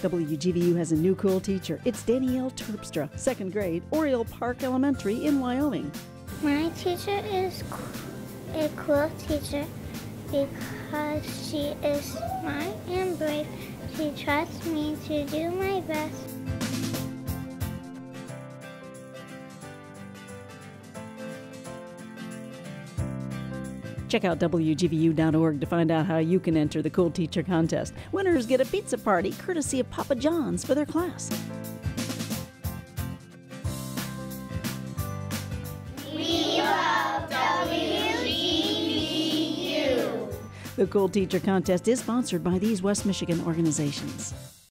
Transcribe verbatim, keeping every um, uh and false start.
W G V U has a new cool teacher. It's Danielle Terpstra, second grade, Oriole Park Elementary in Wyoming. My teacher is a cool teacher because she is smart and brave. She trusts me to do my best. Check out W G V U dot org to find out how you can enter the Cool Teacher Contest. Winners get a pizza party courtesy of Papa John's for their class. We love W G V U. The Cool Teacher Contest is sponsored by these West Michigan organizations.